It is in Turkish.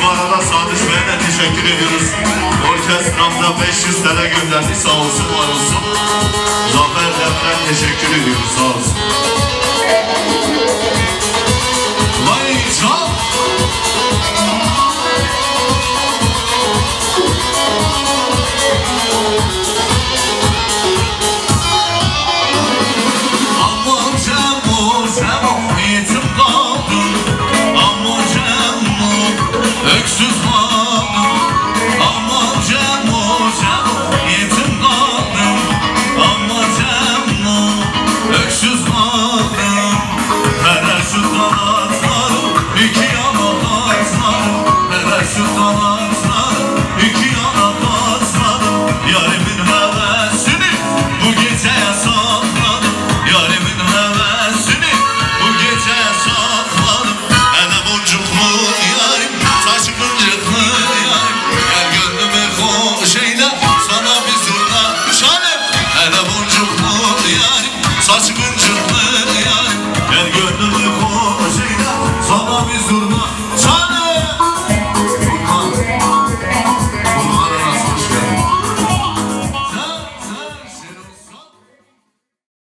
bu arada Sadıç Bey'e de teşekkür ediyoruz. Orkestramda 500 TL gönderdi, sağ olsun var olsun. Zafer Demir'e teşekkür ediyoruz, sağ olsun. Vay çal! Boncuklu yarim, saçımın